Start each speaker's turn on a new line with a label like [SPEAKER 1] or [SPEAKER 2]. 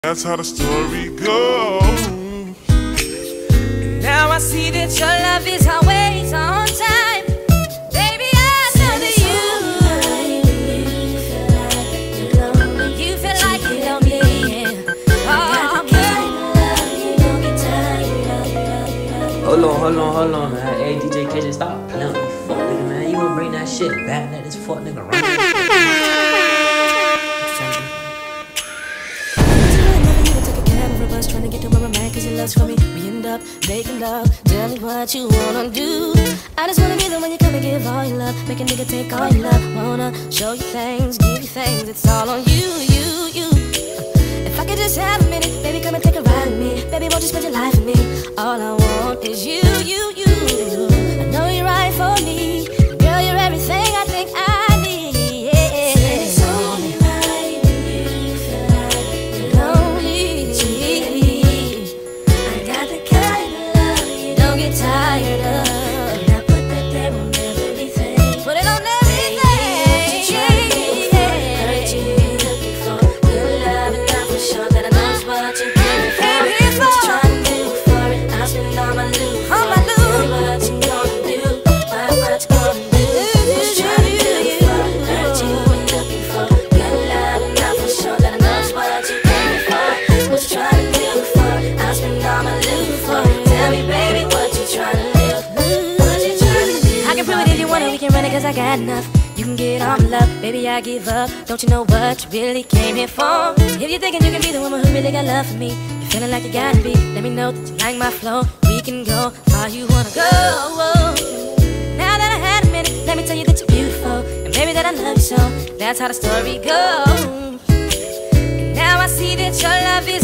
[SPEAKER 1] That's how the story goes.
[SPEAKER 2] Now I see that your love is always on time. Baby, I know that you feel like you don't need. Oh,
[SPEAKER 3] Hold on, man. Hey, DJ KJ, stop playing with me, fuck nigga, man. You wanna bring that shit back, let this fuck nigga run.
[SPEAKER 2] Trying to get to where I'm at, cause your love's for me. We end up making love. Tell me what you wanna do. I just wanna be the one you come and give all your love. Make a nigga take all your love. Wanna show you things, give you things. It's all on you. If I could just have a minute, baby, come and take a ride with me. Baby, won't you spend your life with me? All I want is you. I know you're right for me. Girl, you're everything I think I need. It's only right when you feel like you're lonely. Tired of, and I put that there on everything. Put it on everything. What you looking for? Good love, and I'm for sure that I know what you're looking for. What you trying to do for it? I'll spend all my loot for it. What you gonna do? What you gonna do? What you trying to do for it? What you looking for? Good love, and I'm for sure that I know what you're looking for. What you trying to do for it? I'll spend all my loot for it. Tell me, baby, what you trying to do? What you trying to do? I can prove it if you want it, we can run it, cause I got enough. You can get all my love, baby, I give up. Don't you know what you really came here for? If you're thinking you can be the woman who really got love for me, you're feeling like you gotta be, let me know that you like my flow. We can go far you wanna go. Now that I had a minute, let me tell you that you're beautiful, and baby, that I love you so. That's how the story goes. And now I see that your love is